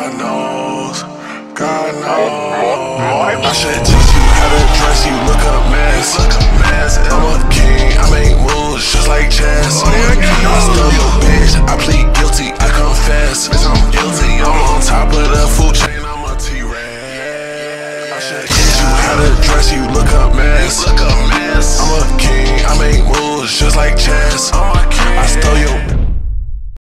God knows, God knows. I should teach you how to dress, you look up, man.